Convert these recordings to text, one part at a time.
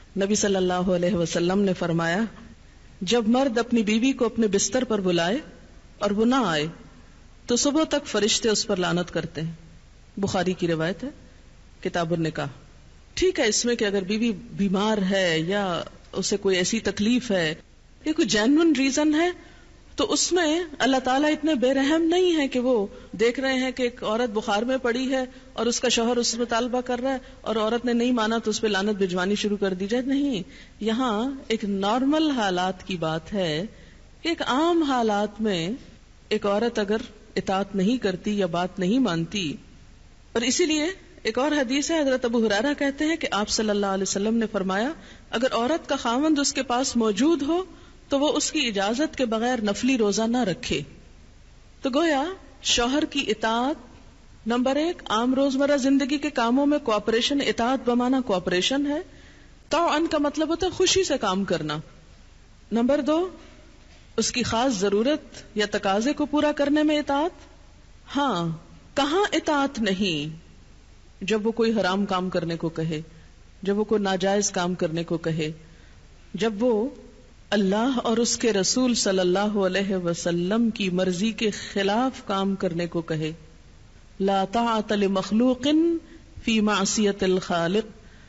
نبی صلی اللہ علیہ وسلم نے فرمایا جب مرد اپنی بیوی کو اپنے بستر پر بلائے اور وہ نہ آئے تو صبح تک فرشتے اس پر لعنت کرتے ہیں. بخاری کی روایت ہے کتاب النکاح. ٹھیک ہے اس میں کہ اگر بیوی بیمار ہے یا اسے کوئی ایسی تکلیف ہے یا کوئی جینون ریزن ہے تو اس میں اللہ تعالیٰ اتنے بے رحم نہیں ہے کہ وہ دیکھ رہے ہیں کہ ایک عورت بخار میں پڑی ہے اور اس کا شوہر اس سے مطالبہ کر رہا ہے اور عورت نے نہیں مانا تو اس پہ لعنت بھجوانی شروع کر دی جائے. نہیں, یہاں ایک نارمل حالات کی بات ہے کہ ایک عام حالات میں ایک عورت اگر اطاعت نہیں کرتی یا بات نہیں مانتی. اور اسی لیے ایک اور حدیث ہے, حضرت ابو ہریرہ کہتے ہیں کہ آپ صلی اللہ علیہ وسلم نے فرمایا اگر عورت کا خاوند اس کے پاس موجود ہو تو وہ اس کی اجازت کے بغیر نفلی روزہ نہ رکھے. تو گویا شوہر کی اطاعت نمبر 1 عام روزمرہ زندگی کے کاموں میں کوآپریشن, اطاعت بمانا کوآپریشن ہے. طوعاً کا مطلب ہوتا ہے خوشی سے کام کرنا. نمبر 2 اس کی خاص ضرورت یا تقاضے کو پورا کرنے میں اطاعت. ہاں, کہاں اطاعت نہیں؟ جب وہ کوئی حرام کام کرنے کو کہے, جب وہ کوئی ناجائز کام کرنے کو کہے, جب وہ اللہ اور اس کے رسول صلی اللہ علیہ وسلم کی مرضی کے خلاف کام کرنے کو کہے. لا طاعت لمخلوق فی معصیت الخالق,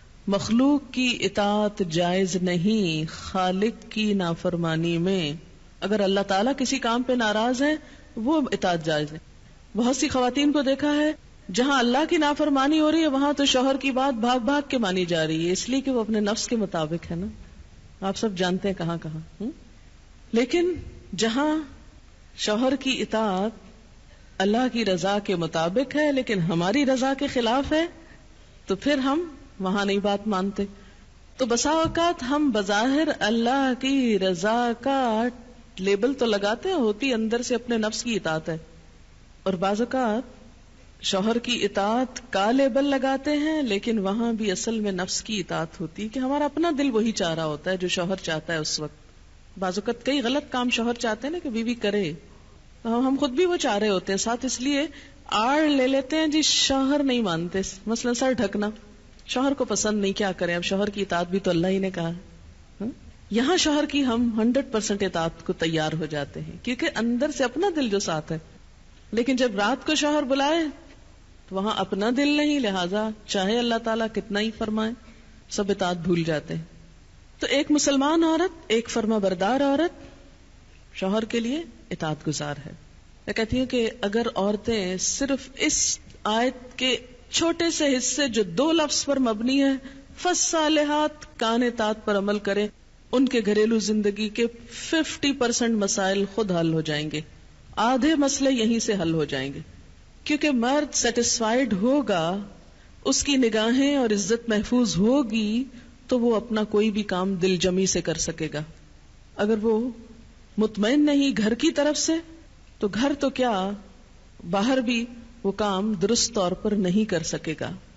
مخلوق کی اطاعت جائز نہیں خالق کی نافرمانی میں. اگر اللہ تعالیٰ کسی کام پہ ناراض ہے وہ اطاعت جائز ہے. بہت سی خواتین کو دیکھا ہے جہاں اللہ کی نافرمانی ہو رہی ہے وہاں تو شوہر کی بات بھاگ بھاگ کے مانی جا رہی ہے, اس لیے کہ وہ اپنے نفس کے مطابق ہے نا. آپ سب جانتے ہیں کہاں کہاں. لیکن جہاں شوہر کی اطاعت اللہ کی رضا کے مطابق ہے لیکن ہماری رضا کے خلاف ہے تو پھر ہم وہاں نہیں بات مانتے. تو بسا اوقات ہم بظاہر اللہ کی رضا کا لیبل تو لگاتے ہیں, ہوتی اندر سے اپنے نفس کی اطاعت ہے. اور بعض اوقات شوہر کی اطاعت کا لیبل لگاتے ہیں لیکن وہاں بھی اصل میں نفس کی اطاعت ہوتی ہے کہ ہمارا اپنا دل وہی چاہ رہا ہوتا ہے جو شوہر چاہتا ہے اس وقت. بعض اوقات کئی غلط کام شوہر چاہتے ہیں نا کہ بیوی کرے, ہم خود بھی وہ چاہ رہے ہوتے ہیں ساتھ, اس لیے آڑ لے لیتے ہیں جی شوہر نہیں مانتے. مثلا سر ڈھکنا شوہر کو پسند نہیں, کیا کریں, اب شوہر کی اطاعت بھی تو اللہ ہی نے کہا ہے. یہاں شوہر کی ہم 100% اطاعت کو تیار ہو جاتے ہیں کیونکہ اندر سے اپنا دل جو ساتھ ہے. لیکن جب رات کو شوہر بلائے تو وہاں اپنا دل نہیں, لہذا چاہے اللہ تعالیٰ کتنا ہی فرمائے سب اطاعت بھول جاتے ہیں. تو ایک مسلمان عورت, ایک فرما بردار عورت شوہر کے لیے اطاعت گزار ہے. میں کہتی ہوں کہ اگر عورتیں صرف اس آیت کے چھوٹے سے حصے جو 2 لفظ پر مبنی ہے فالصالحات کان اطاعت پر عمل کریں, ان کے گھریلو زندگی کے 50% مسائل خود حل ہو جائیں گے. آدھے مسئلے یہیں سے حل ہو جائیں گے کیونکہ مرد سیٹسفائیڈ ہوگا, اس کی نگاہیں اور عزت محفوظ ہوگی تو وہ اپنا کوئی بھی کام دل جمی سے کر سکے گا. اگر وہ مطمئن نہیں گھر کی طرف سے تو گھر تو کیا باہر بھی وہ کام درست طور پر نہیں کر سکے گا.